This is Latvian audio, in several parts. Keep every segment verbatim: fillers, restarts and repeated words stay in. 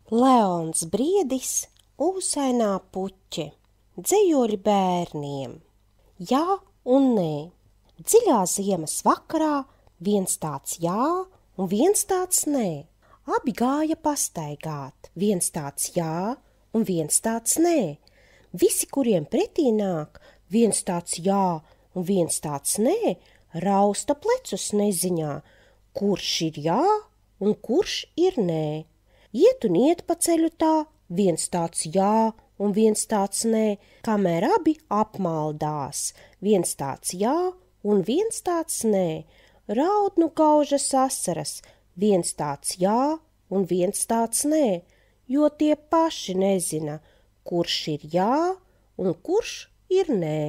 Leons Briedis, ūsainā puķe, dzejoļi bērniem. Jā un nē. Dziļā ziemas vakarā viens tāds jā un viens tāds nē. Abi gāja pastaigāt, viens tāds jā un viens tāds nē. Visi, kuriem pretī nāk, viens tāds jā un viens tāds nē, rausta plecus neziņā, kurš ir jā un kurš ir nē. Iet un iet pa ceļu tā, viens tāds jā un viens tāds nē, kamēr abi apmaldās, viens tāds jā un viens tāds nē. Raud nu gaužas asaras, viens tāds jā un viens tāds nē, jo tie paši nezina, kurš ir jā un kurš ir nē.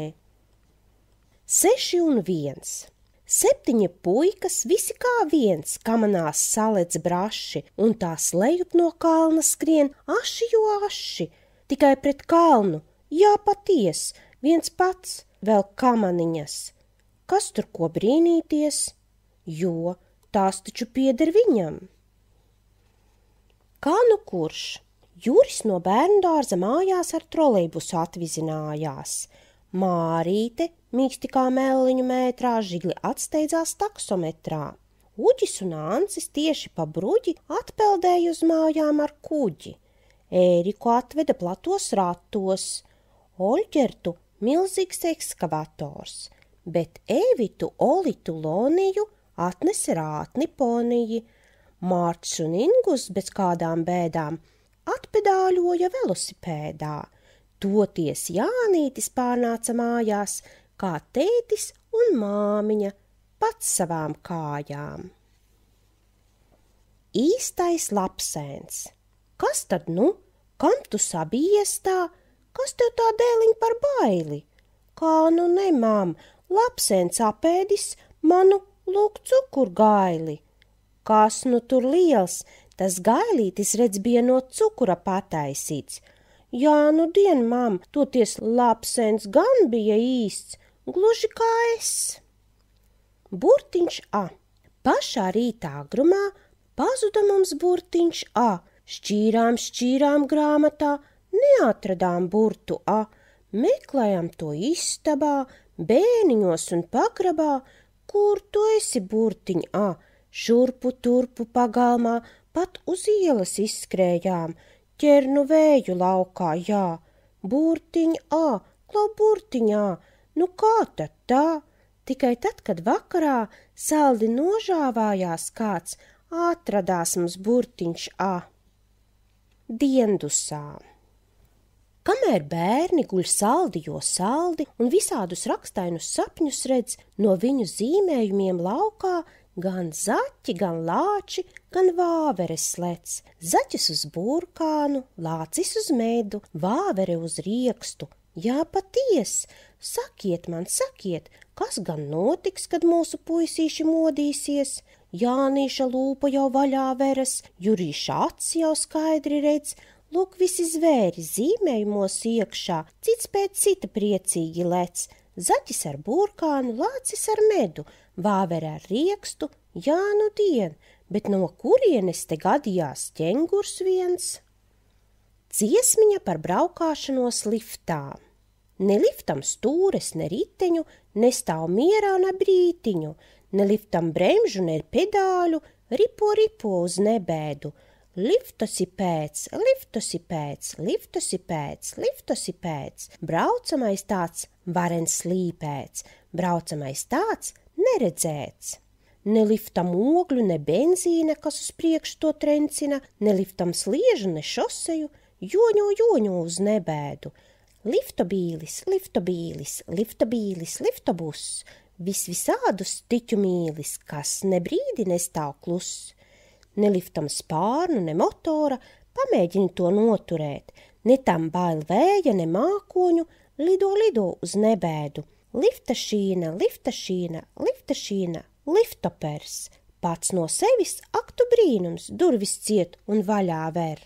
Seši un viens. Septiņi puikas, visi kā viens, kamanās salec braši, un tās lejup no kalna skrien aši jo aši, tikai pret kalnu, jā paties, viens pats, vēl kamaniņas. Kas tur ko brīnīties, jo tās taču pieder viņam. Kā nu kurš? Juris no bērndārza mājās ar trolejbusu atvizinājās. Mārīte, mīksti kā melliņu mētrā, žigli atsteidzās taksometrā. Uģis un Ancis tieši pa bruģi atpeldēja uz mājām ar kuģi. Ēriku atveda platos ratos, Oļģertu milzīgs ekskavators, bet Evitu, Olitu, Loniju atnesa rātni poniji. Mārts un Ingus bez kādām bēdām atpedāļoja velosipēdā. Toties Jānītis pārnāca mājās, kā tētis un māmiņa, pats savām kājām. Īstais lapsēns. Kas tad nu? Kam tu sabijies tā? Kas tev tā dēliņ par baili? Kā nu ne, mam, lapsēns apēdis manu lūk cukurgaili. Kas nu tur liels? Tas gailītis redz bija no cukura pataisīts. Jā, nu dien, mam, toties lapsēns gan bija īsts, gluži kā es. Burtiņš A. Pašā rītā agrumā pazuda mums burtiņš A. Šķīrām, šķīrām grāmatā, neatradām burtu A. Meklējam to istabā, bēniņos un pagrabā, kur tu esi burtiņ A. Šurpu turpu pagalmā, pat uz ielas izskrējām. Ķernu vēju laukā, jā, burtiņ A, klau burtiņā, nu kā tad tā? Tikai tad, kad vakarā saldi nožāvājās kāds, atradās mums burtiņš A. Diendusā. Kamēr bērni guļ saldi, jo saldi un visādus rakstainus sapņus redz, no viņu zīmējumiem laukā gan zaķi, gan lāči, gan vāveres lec. Zaķis uz burkānu, lācis uz medu, vāvere uz riekstu. Jā, paties! Sakiet man, sakiet, kas gan notiks, kad mūsu puisīši modīsies? Jānīša lūpa jau vaļā veras, Jurīša acis jau skaidri redz. Lūk, visi zvēri zīmējumos iekšā, cits pēc cita priecīgi lec. Zaķis ar burkānu, lācis ar medu, vāvere ar riekstu, jā, nu dien, bet no kurienes te gadījās ķengurs viens? Dziesmiņa par braukāšanos liftā. Ne liftam stūres, ne riteņu, nestāv mierā ne brītiņu, ne liftam bremžu, ne pedāļu, ripo, ripo uz nebēdu. Liftosi pēc, liftosi pēc, liftosi pēc, liftosi pēc, braucamais tāds varens slīpēts, braucamais tāds neredzēts. Ne liftam ogļu, ne benzīna, kas uz priekšu to trencina, ne liftam sliežu, ne šoseju, joņo, joņo uz nebēdu. Liftobīlis, liftobīlis, liftobīlis, liftobuss, vis visādus tiķu mīlis, kas ne brīdi nestāv kluss. Ne liftam spārnu, ne motora, pamēģini to noturēt, ne tam bail vēja, ne mākoņu, lido, lido uz nebēdu. Liftašīna, liftašīna, liftašīna, liftopers, pats no sevis aktu brīnums, durvis ciet un vaļā ver.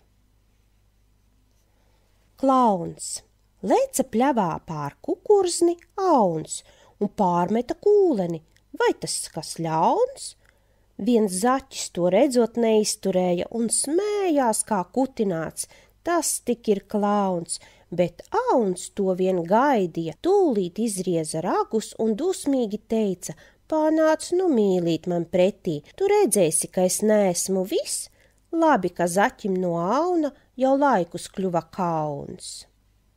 Klauns. Leca pļavā pār kukurzni auns un pārmeta kūleni, vai tas kas ļauns? Viens zaķis to redzot neizturēja un smējās kā kutināts. Tas tik ir klauns, bet auns to vien gaidīja, tūlīt izrieza ragus un dusmīgi teica: Pārnāc nu mīlīt man pretī, tu redzēsi, ka es neesmu viss. Labi, ka zaķim no auna jau laikus kļuva kauns.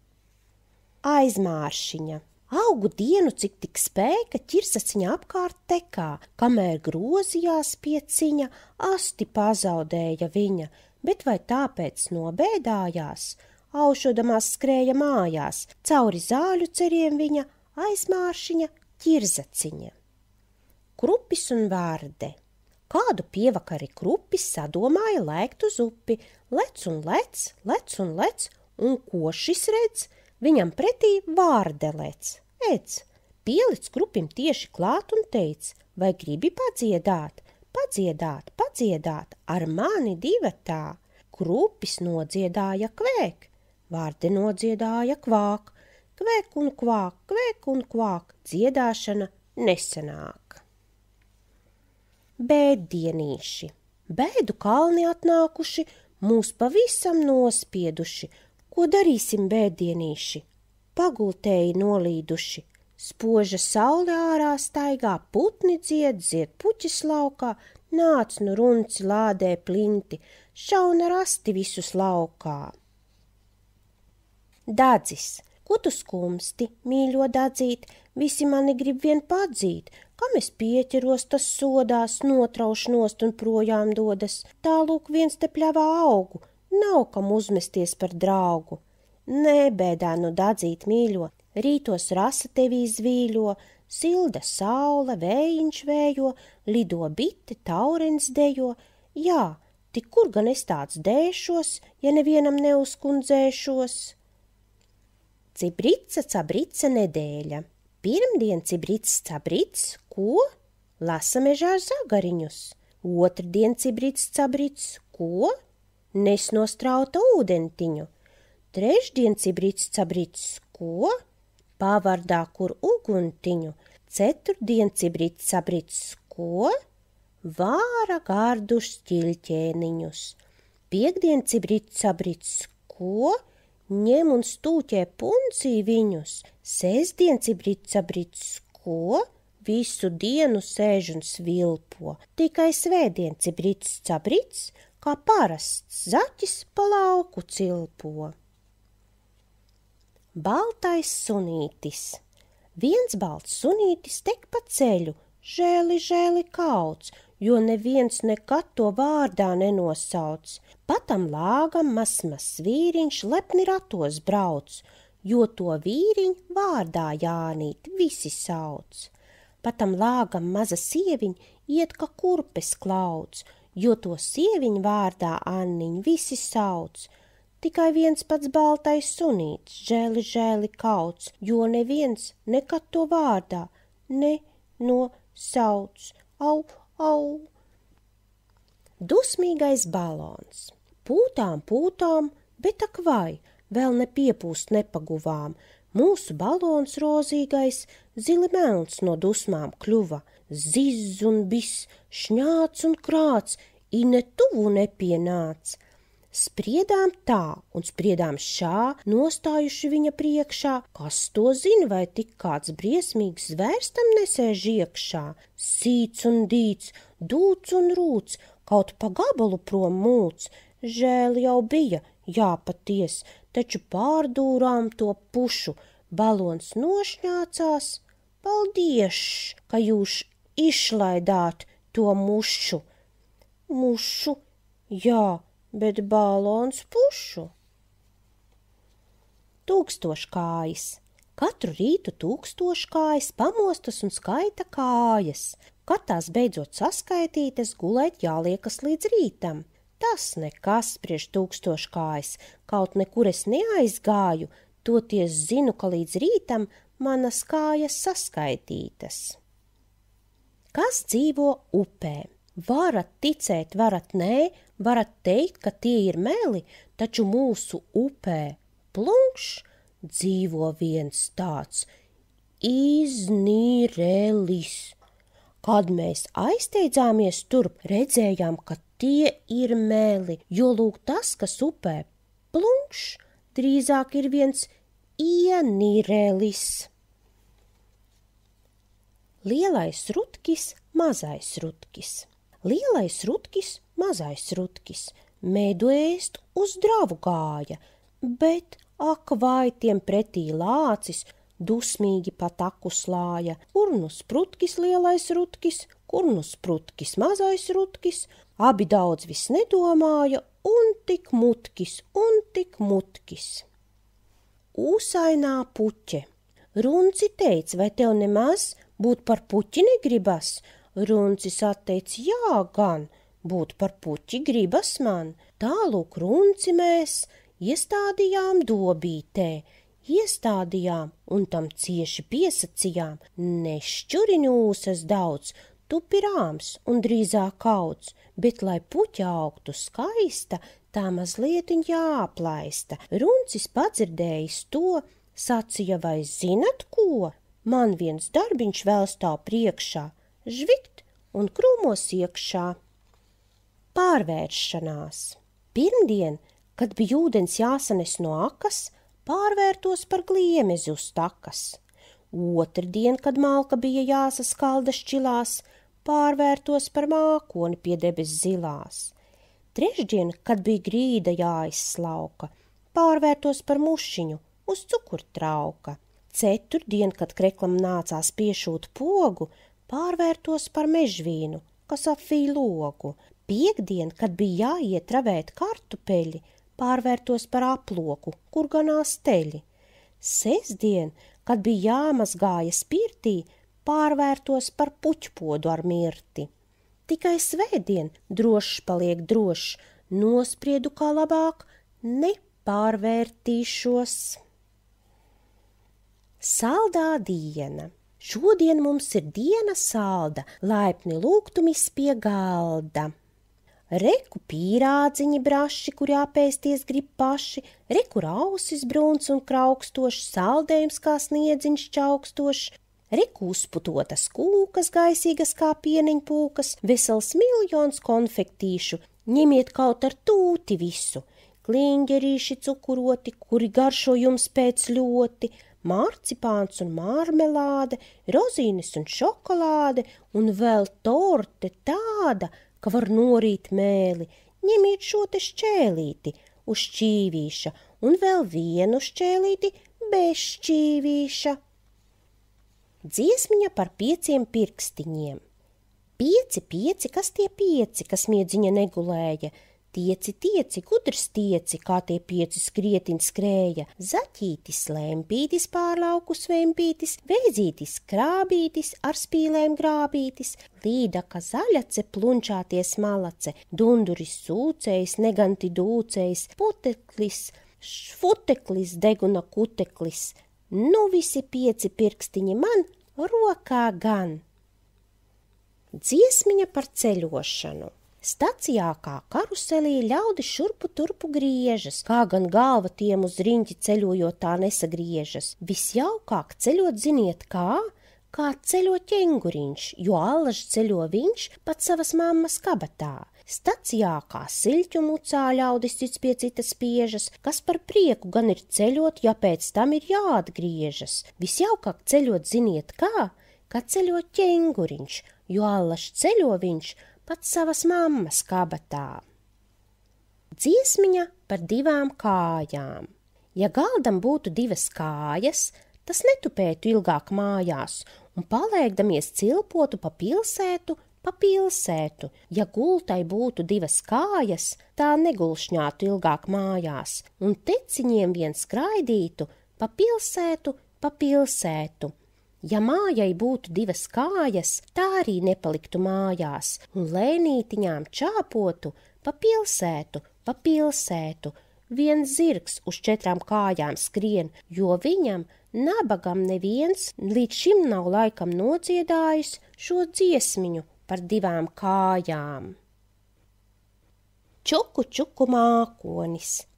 Aizmāršiņa. Augu dienu, cik tik spēka, ķirsaciņa apkārt tekā, kamēr grozījās pie ciņa, asti pazaudēja viņa, bet vai tāpēc nobēdājās? Aušodamās skrēja mājās, cauri zāļu ceriem viņa, aizmāršiņa, ķirsaciņa. Krupis un vārde. Kādu pievakari krupis sadomāja lēkt uz upi, lec un lec, lec un lec, un ko šis redz? Viņam pretī vārde lec, ec, pielic krupim tieši klāt un teic: vai gribi padziedāt, padziedāt, padziedāt, ar mani divatā? Krupis nodziedāja kvēk, vārde nodziedāja kvāk, kvēk un kvāk, kvēk un kvāk, dziedāšana nesanāk. Bēddienīši. Bēdu kalni atnākuši, mūs pavisam nospieduši. Ko darīsim, bēddienīši? Pagultēji nolīduši. Spoža saule ārā staigā, putni dzied, dzied puķis laukā, nāc nu runci lādē plinti, šauna rasti visus laukā. Dadzis. Ko tu skumsti, mīļo dadzīt, visi mani grib vien padzīt, kam es pieķeros, tas sodās, notrauš nost un projām dodas, tālūk viens te pļavā augu, nav kam uzmesties par draugu. Nē, bēdā nu dadzīt, mīļo, rītos rasa tevī zvīļo, silda saule, vējiņš vējo, lido bite, taurens dejo, jā, tik kur gan es tāds dēšos, ja nevienam neuzkundzēšos? Cibrica, cabrica nedēļa. Pirmdien cibrics, cabrics, ko? Lasa mežā zagariņus. Otrdien cibrics, cabrics, ko? Nes no strauta ūdentiņu. Trešdien cibrics, cabrics, ko? Pavardā kur uguntiņu. Ceturtdien cibrics, cabrics, ko? Vāra gardus ķilķēniņus. Piektdien cibrics, cabrics, ko? Ņem un stūķē puncī viņus, sestdien cibric cabric, ko? Visu dienu sēž un svilpo, tikai svētdien cibric cabric, kā parasts zaķis pa lauku cilpo. Baltais sunītis. Viens balts sunītis tek pa ceļu, žēli, žēli kauts, jo neviens nekad to vārdā nenosauc. Patam lāgam masmas vīriņš lepni ratos brauc, jo to vīriņu vārdā Jānīt visi sauc. Patam lāgam maza sieviņ iet kā kurpes klauds, jo to sieviņu vārdā Anniņ visi sauc. Tikai viens pats baltais sunīts, žēli, žēli kauts, jo neviens nekad to vārdā ne no sauc. Au, au. Dusmīgais balons. Pūtām, pūtām, bet ak vai, vēl nepiepūst nepaguvām. Mūsu balons rozīgais, zili melns no dusmām kļuva. Zizz un bis, šņāc un krāc, i ne tuvu nepienāc. Spriedām tā un spriedām šā, nostājuši viņa priekšā. Kas to zina, vai tik kāds briesmīgs zvērs tam nesēž iekšā? Sīts un dīts, dūts un rūts, kaut pa gabalu prom mūc. Žēl jau bija, jā paties, taču pārdūrām to pušu. Balons nošņācās. Paldies, ka jūs izlaidāt to mušu. Mušu, jā, bet balons pušu. Tūkstoškājas. Katru rītu tūkstoškājas pamostas un skaita kājas. Kad tās beidzot saskaitītas, gulēt jāliekas līdz rītam. Tas nekas prieš tūkstoškājas, kaut nekur es neaizgāju, toties zinu, ka līdz rītam manas kājas saskaitītas. Kas dzīvo upē? Varat ticēt, varat nē, varat teikt, ka tie ir meli, taču mūsu upē plunkš dzīvo viens tāds iznīrelis. Kad mēs aizsteidzāmies turp, redzējām, ka tie ir meli, jo lūk tas, kas upē plunkš, drīzāk ir viens ienirelis. Lielais rutkis, mazais rutkis. Lielais rutkis, mazais rutkis, mēdu ēst uz dravu gāja, bet, ak, vai tiem pretī lācis, dusmīgi pa taku slāja, kur nu sprutkis lielais rutkis, kur nu sprutkis mazais rutkis, abi daudz vis nedomāja, un tik mutkis, un tik mutkis. Ūsainā puķe. Runci teica, vai tev nemaz būt par puķi negribas? Runcis atteic, jā gan, būt par puķi gribas man. Tālūk runci mēs iestādījām dobītē, iestādījām un tam cieši piesacījām, nešķurini ūsas daudz, tupi rāms un drīzāk kauds, bet, lai puķa augtu skaista, tā mazlietiņ jāaplaista. Runcis padzirdējis to, sacīja, vai zinat ko? Man viens darbiņš vēl stāv priekšā, žvikt un krūmos iekšā. Pārvēršanās. Pirmdien, kad bija ūdens jāsanes no akas, pārvērtos par gliemezi uz takas. Otrdien, kad malka bija jāsaskalda šķilās, pārvērtos par mākoni pie debes zilās. Trešdien, kad bija grīda jāizslauka, pārvērtos par mušiņu uz cukurtrauka. Ceturtdien, kad kreklam nācās piešūt pogu, pārvērtos par mežvīnu, kas apvīja logu. Piektdien, kad bija jāiet ravēt kartupeļi, pārvērtos par aploku, kur ganās teļi. Sestdien, kad bija jāmazgājas pirtī, pārvērtos par puķpodu ar mirti. Tikai svētdien drošs paliek drošs, nospriedu, kā labāk nepārvērtīšos. Saldā diena. Šodien mums ir diena salda, laipni lūgtumis pie galda. Reku pīrādziņi braši, kur jāpēsties grib paši, reku rausis brūns un kraukstošs, saldējums kā sniedziņš čaukstošs, reku uzputotas kūkas, gaisīgas kā pieniņpūkas, vesels miljons konfektīšu, ņemiet kaut ar tūti visu, kliņģerīši cukuroti, kuri garšo jums pēc ļoti, marcipāns un marmelāde, rozīnes un šokolāde, un vēl torte tāda, ka var norīt mēli, ņemiet šo te šķēlīti uz šķīvīša, un vēl vienu šķēlīti bez šķīvīša. Dziesmiņa par pieciem pirkstiņiem. Pieci, pieci, kas tie pieci, kas miedziņa negulēja? Tieci, tieci, gudrs tieci, kā tie pieci skrietiņ skrēja. Zaķītis, lempītis, pārlauku svempītis, vēzītis, krābītis, ar spīlēm grābītis, līdaka zaļace, plunčāties malace, dunduris sūcējs, neganti dūcējs, puteklis, šfuteklis, deguna kuteklis. Nu visi pieci pirkstiņi man, rokā gan. Dziesmiņa par ceļošanu. Stacijā kā karuselī ļaudis šurpu turpu griežas, kā gan galva tiem uz riņķi ceļojot tā nesagriežas. Visjaukāk ceļot ziniet kā? Kā ceļo ķenguriņš, jo allaž ceļo viņš pat savas mammas kabatā. Stacijā kā siļķu mucā ļaudis cits pie citas spiežas, kas par prieku gan ir ceļot, ja pēc tam ir jāatgriežas. Visjaukāk ceļot ziniet kā? Kā ceļo ķenguriņš, jo allaž ceļo viņš pat savas mammas kabatā. Dziesmiņa par divām kājām. Ja galdam būtu divas kājas, tas netupētu ilgāk mājās un paliekdamies cilpotu pa pilsētu, pa pilsētu. Ja gultai būtu divas kājas, tā negulšņātu ilgāk mājās un teciņiem vien skraidītu pa pilsētu, pa pilsētu. Ja mājai būtu divas kājas, tā arī nepaliktu mājās un lēnītiņām čāpotu pa pilsētu, pa pilsētu. Viens zirgs uz četrām kājām skrien, jo viņam, nabagam neviens, līdz šim nav laikam nodziedājis šo dziesmiņu par divām kājām. Čuku, čuku mākonis.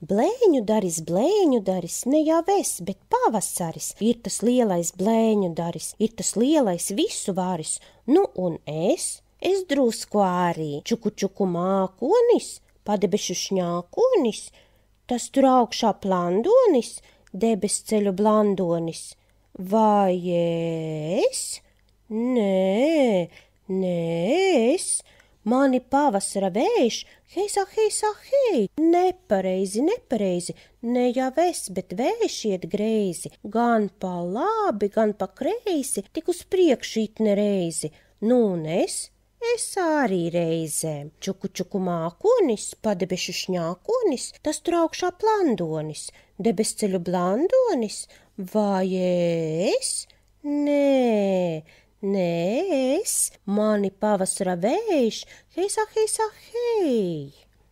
Blēņu daris, blēņu daris, ne jau es, bet pavasaris, ir tas lielais blēņu daris, ir tas lielais visu varis, nu un es, es drusku arī, čuku čuku mākonis, padebešu šņākonis, tas tur augšā plandonis, debesceļu blandonis, vai es? Nē, nē es. Mani pavasara vējš, heisa, heisa, hei, nepareizi, nepareizi, ne jau es, bet vējš iet greizi, gan pa labi, gan pa kreisi, tik uz priekšu it nereizi, nu un es, es arī reizēm, čuku čuku mākonis, padebešu šņākonis, tas tur augšā plandonis, debesceļu blandonis, vai es? Nē, Nē, es, mani pavasara vējš, heisa, heisa, hei.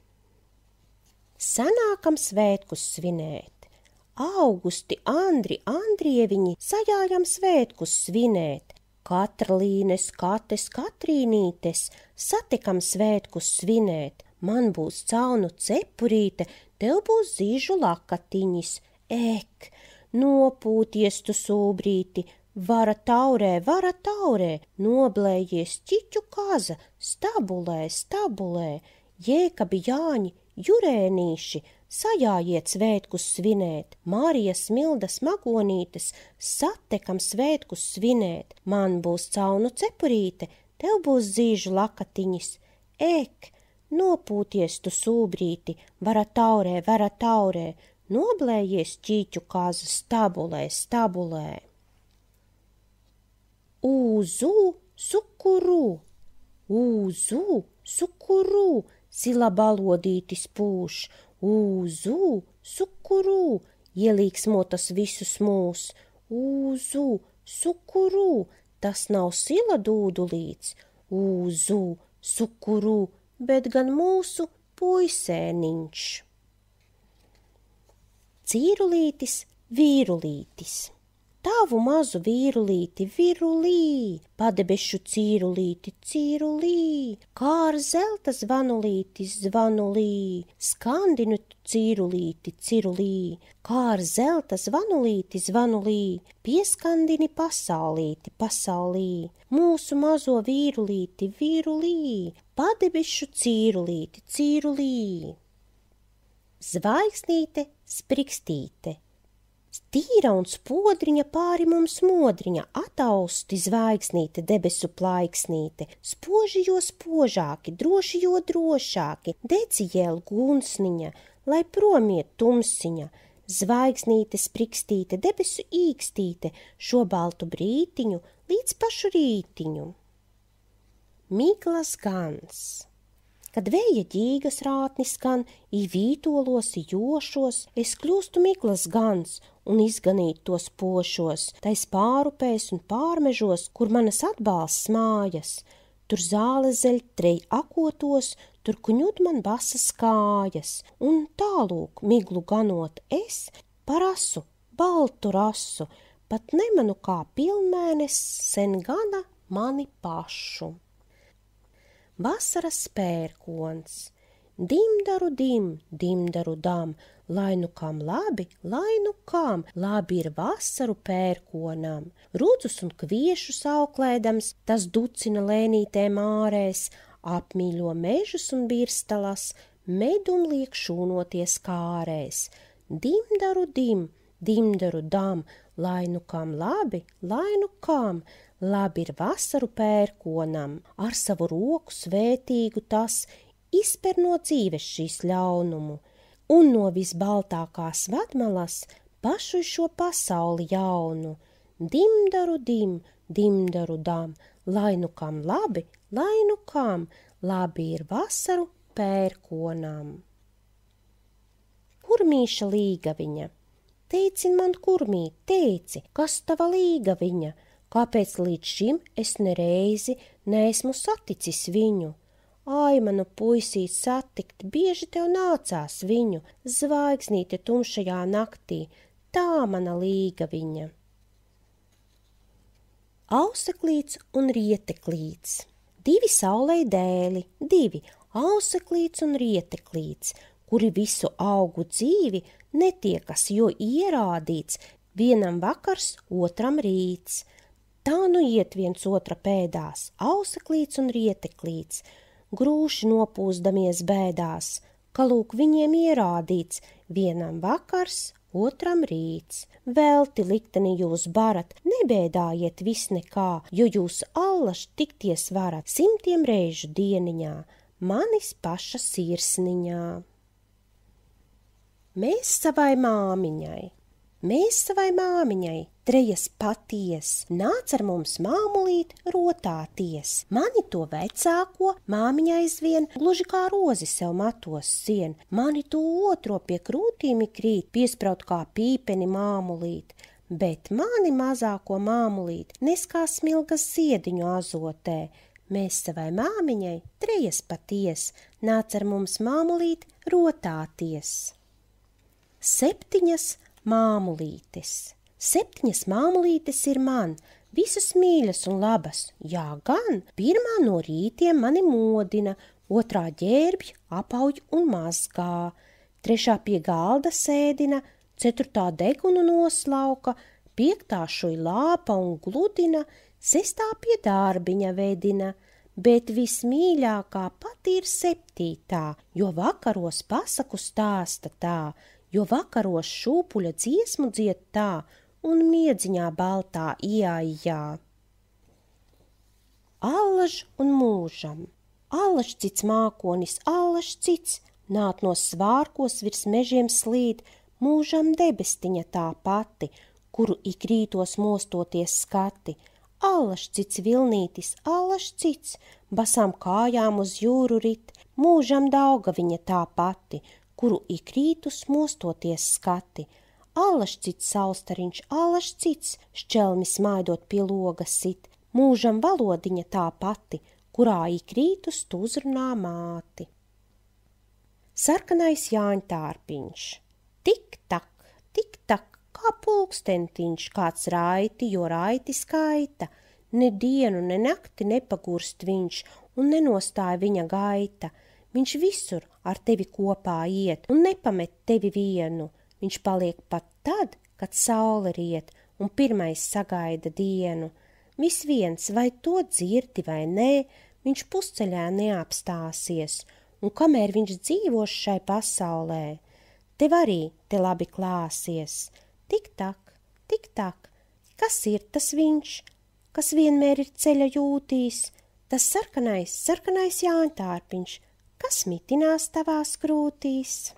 Sanākam svētkus svinēt. Augusti, Andri, Andrieviņi, sajājam svētkus svinēt. Katralīnes, Kates, Katrīnītes, satikam svētkus svinēt. Man būs caunu cepurīte, tev būs zīžu lakatiņas. Ek, nopūties tu sūbrīti, vara taurē, vara taurē, noblējies ķiķu kaza, stabulē, stabulē, Jēkabi Jāņi, Jurēnīši, sajājiet svētkus svinēt, Marijas Mildas Magonītes, satekam svētkus svinēt, man būs caunu cepurīte, tev būs zīžu lakatiņas, ek, nopūties tu sūbrīti, vara taurē, vara taurē, noblējies ķiķu kaza, stabulē, stabulē. Ūzu, sukuru, ūzu, sukuru, sila balodītis pūš, ūzu, sukuru, ielīksmotas visus mūs, ūzu, sukuru, tas nav sila dūdulīts, ūzu, sukuru, bet gan mūsu puisēniņš. Cīrulītis, vīrulītis. Tavu mazu vīrulīti, virulī, padebešu cīrulīti, cīrulī, kā ar zelta zvanulīti, zvanulī, skandinu cīrulīti, cirulī, kā ar zelta zvanulīti, zvanulī, pieskandini pasaulīti, pasaulī, mūsu mazo vīrulīti, virulī, padebešu cīrulīti, cīrulī. Zvaigznīte, sprikstīte. Stīra un spodriņa pāri mums modriņa, atausti zvaigznīte, debesu plaiksnīte, spoži jo spožāki, droši jo drošāki, deci jēl gunsniņa, lai promiet tumsiņa, zvaigznīte sprikstīte, debesu īkstīte, šo baltu brītiņu līdz pašu rītiņu. Miglas gans. Kad vēja ģīgas rātni skan, i vītolos, i jošos, es kļūstu miglas gans un izganīt tos pošos, tais pārupēs un pārmežos, kur manas atbalsts mājas. Tur zāle zeļ trej akotos, tur kuņud man basas kājas, un tālūk miglu ganot es, parasu, baltu rasu, pat nemanu kā pilnmēnes sen gana mani pašu. Vasaras pērkons. Dimdaru dim, dimdaru dam, lai nu kam labi, lai nu kam, labi ir vasaru pērkonam. Rudzus un kviešus auklēdams, tas ducina lēnītēm ārēs, apmīļo mežus un birstalas, medum liek šūnoties kārēs. Dimdaru dim, dimdaru dam, lai nu kam labi, lai nu kam, labi ir vasaru pērkonam, ar savu roku svētīgu tas izper no dzīves šīs ļaunumu, un no visbaltākās vadmalas pašu šo pasauli jaunu. Dimdaru dim, dimdaru dam, lai nu kam labi, lai nu kam, labi ir vasaru pērkonam. Kurmīša līgaviņa. Teici man, kurmīt, teici, kas tava līgaviņa? Kāpēc līdz šim es nereizi neesmu saticis viņu? Ai, manu puisīt satikt, bieži tev nācās viņu, zvaigznīte tumšajā naktī, tā mana līgaviņa. Auseklīts un rieteklīts. Divi saulei dēli, divi, auseklīts un rieteklīts, kuri visu augu dzīvi netiekas, jo ierādīts vienam vakars, otram rīts. Tā nu iet viens otra pēdās, auseklīts un rieteklīts, grūši nopūsdamies bēdās, ka lūk viņiem ierādīts vienam vakars, otram rīts. Velti likteni jūs barat, nebēdājiet vis nekā, jo jūs allaž tikties varat simtiem reižu dieniņā, manis paša sirsniņā. Mēs savai māmiņai, mēs savai māmiņai, trejas paties, nāc ar mums māmulīt rotāties. Mani to vecāko māmiņa aizvien, gluži kā rozi sev matos sien, mani to otro pie krūtīm krīt, piespraut kā pīpeni māmulīt, bet mani mazāko māmulīt nes kā smilgas ziediņu azotē. Mēs savai māmiņai, trejas paties, nāc ar mums māmulīt rotāties. Septiņas māmulītes. Septiņas māmulītes ir man, visas mīļas un labas, jā gan, pirmā no rītiem mani modina, otrā ģērbj, apauj un mazgā, trešā pie galda sēdina, ceturtā degunu noslauka, piektā šuj lāpa un gludina, sestā pie dārbiņa vedina, bet vismīļākā pat ir septītā, jo vakaros pasaku stāsta tā, jo vakaros šūpuļa dziesmu dzied tā un miedziņā baltā ieaijā. Allaž un mūžam. Allaž cits mākonis, allaž cits, nāk no svārkos virs mežiem slīd, mūžam debestiņa tā pati, kuru ik rītos mostoties skati. Allaž cits vilnītis, allaž cits, basām kājām uz jūru rit, mūžam Daugaviņa tā pati, kuru ik rītus mostoties skati. Allaž cits saulstariņš, allaž cits, šķelmi smaidot pie loga sit, mūžam Valodiņa tā pati, kurā ik rītus tu uzrunā māti. Sarkanais jāņtārpiņš. Tik tak, tik tak, kā pulkstentiņš, kāds raiti, jo raiti skaita, ne dienu, ne nakti nepagurst viņš, un nenostāja viņa gaita. Viņš visur ar tevi kopā iet un nepamet tevi vienu. Viņš paliek pat tad, kad saule riet un pirmais sagaida dienu. Vis viens, vai to dzirdi vai nē, viņš pusceļā neapstāsies, un kamēr viņš dzīvos šai pasaulē, tev arī te labi klāsies. Tik tak, tik tak, kas ir tas viņš, kas vienmēr ir ceļa jūtīs, tas sarkanais, sarkanais jāņtārpiņš, kas mitinās tavās krūtīs.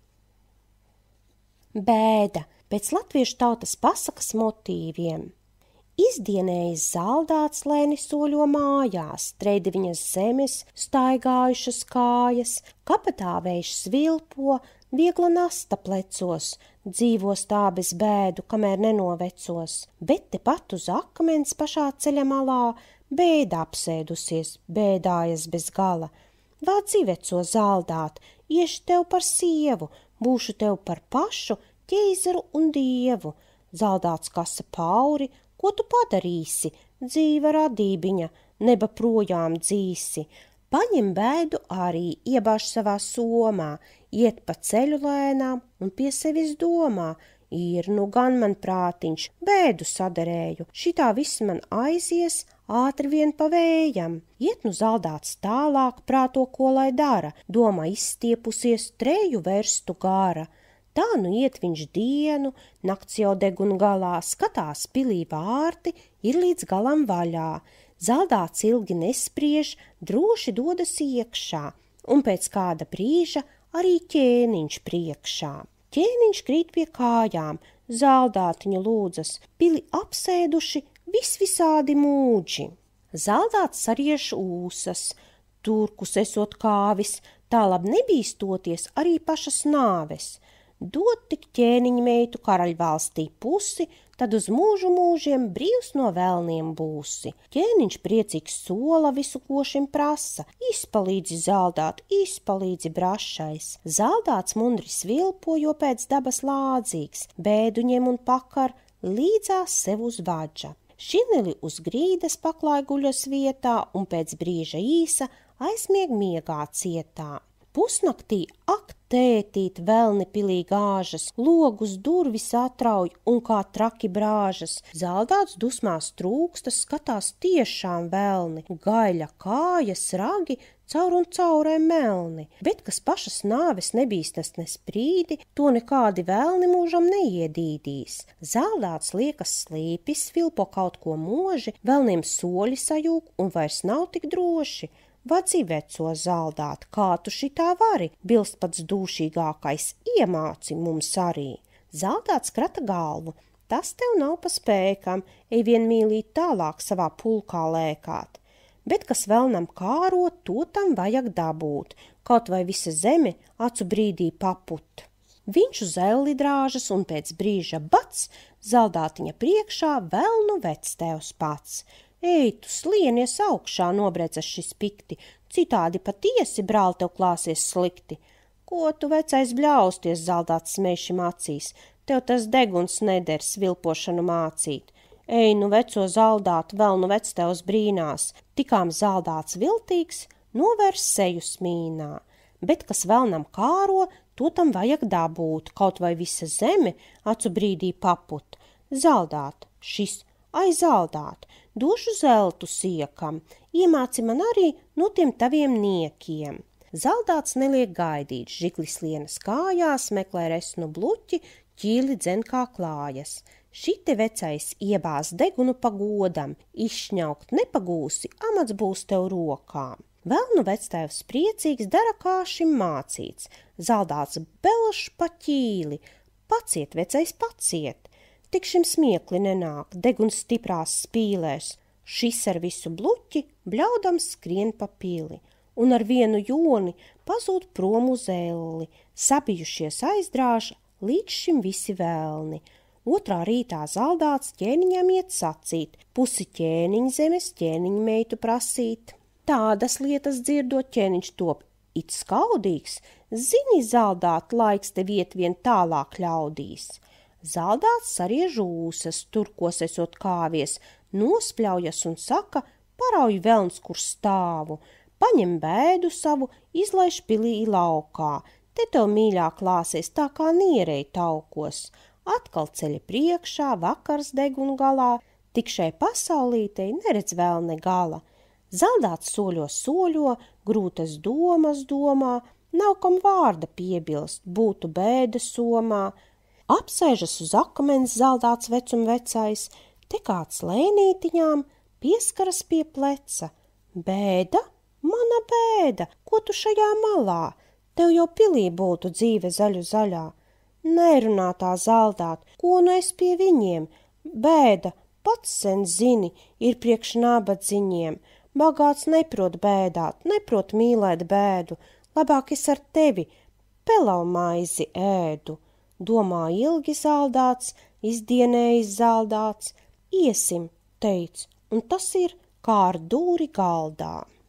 Bēda pēc latviešu tautas pasakas motīviem. Izdienējis zaldāts lēni soļo mājās, treidi viņas zemes, staigājušas kājas, kabatā vējš svilpo, viegla nasta plecos, dzīvos tā bez bēdu, kamēr nenovecos, bet tepat uz akmens pašā ceļa malā bēda apsēdusies, bēdājas bez gala. Vāci veco zaldāt, iešu tev par sievu, būšu tev par pašu, ķeizaru un dievu. Zaldāts kasa pauri, ko tu padarīsi, dzīva radībiņa, neba projām dzīsi. Paņem bēdu arī, iebāž savā somā, iet pa ceļu lēnām un pie sevis domā, ir nu gan man prātiņš, bēdu sadarēju, šitā viss man aizies, ātri vien pa vējam. Iet nu zaldāts tālāk, prāto, ko lai dara, doma izstiepusies treju verstu gara. Tā nu iet viņš dienu, nakts jau degun galā, skatās pilī vārti, ir līdz galam vaļā. Zaldāts ilgi nespriež, droši dodas iekšā, un pēc kāda brīža arī ķēniņš priekšā. Ķēniņš krīt pie kājām, zaldātiņu lūdzas, pili apsēduši vis visādi mūģi. Zaldāts sariež ūsas, turkus esot kāvis, tālab nebīstoties arī pašas nāves. Dod tik ķēniņa meitu karaļvalstī pusi, tad uz mūžu mūžiem brīvs no velniem būsi. Ķēniņš priecīgs sola visu, ko šim prasa, izpalīdzi zaldāt, izpalīdzi brašais. Zaldāts mundri svilpo, jo pēc dabas lādzīgs, bēdu ņem un pakar, līdzās sev uz vadža. Šineli uz grīdas paklāj guļas vietā un pēc brīža īsa aizmieg miegā cietā. Pusnaktī, ak tētīt, velni pilī gāžas, logus durvis atrauj un kā traki brāžas. Zaldāts dusmās trūkstas, skatās tiešām velni, gaļa, kājas, ragi, caur un caurē melni, bet kas pašas nāves nebīstas ne sprīdi, to nekādi velni mūžam neiedīdīs. Zaldāts liekas slīpis, vilpo kaut ko moži, velniem soļi sajūg un vairs nav tik droši. Vadzi veco Zaldāt, kā tu šitā vari, bilst pats dūšīgākais, iemāci mums arī. Zaldāts krata galvu, tas tev nav pa spēkam, ej vien mīlīt tālāk savā pulkā lēkāt. Bet kas velnam kāro, to tam vajag dabūt, kaut vai visa zeme acu brīdī paput. Viņš uz elli drāžas un pēc brīža bats, Zaldātiņa priekšā velnu vectēvs pats. Ej, tu slienies augšā, nobredzas šis pikti, citādi patiesi brāl tev klāsies slikti. Ko tu vecais bļausties, Zaldāts smēšim acīs, tev tas deguns neders vilpošanu mācīt. Ej, nu veco Zaldāt, vēl nu vectevs brīnās, tikām Zaldāts viltīgs, novērs seju smīnā. Bet kas velnam kāro, to tam vajag dabūt, kaut vai visa zeme acu brīdī paput. Zaldāt, šis, ai Zaldāt, došu zeltu siekam, iemāci man arī no tiem taviem niekiem. Zaldāts neliek gaidīt, žiglis lienas kājās, meklē resnu bluķi, ķīli dzen kā klājas. Šite vecais iebās degunu pagodam, izšņaukt nepagūsi, amats būs tev rokām. Vēl nu vectēvs priecīgs dara kā šim mācīts, Zaldāts belš pa ķīli, paciet vecais paciet. Tik šim smiekli nenāk, deguns stiprās spīlēs, šis ar visu bluķi bļaudams skrien pa pili, un ar vienu joni pazūd prom uz elli, sabijušies aizdrāž līdz šim visi velni. Otrā rītā Zaldāts ķēniņam iet sacīt, pusi ķēniņa zemes ķēniņa meitu prasīt. Tādas lietas dzirdot ķēniņš top it skaudīgs, zini, Zaldāt, laiks tev iet vien tālāk ļaudīs. Zaldāts sariež ūsas, turkos esot kāvies, nospļaujas un saka, parauj velns, kur stāvu, paņem bēdu savu, izlaiž pilī laukā, te tev mīļā klāsies tā kā nierei taukos, atkal ceļa priekšā, vakars degunu galā, tik šai pasaulītei neredz vēl ne gala. Zaldāts soļo soļo, grūtas domas domā, nav kam vārda piebilst, būtu bēda somā. Apsēžas uz akmens Zaldāts vecum vecais, te kāds lēnītiņām pieskaras pie pleca. Bēda? Mana bēda, ko tu šajā malā? Tev jau pilī būtu dzīve zaļu zaļā. Nerunā tā Zaldāt, ko nu es pie viņiem? Bēda, pats sen zini, ir priekš nabadziņiem. Bagāts neprot bēdāt, neprot mīlēt bēdu, labāk es ar tevi pelau maizi ēdu. Domā ilgi Zaldāts, izdienējis Zaldāts, iesim, teic, un tas ir kā ar dūri galdā.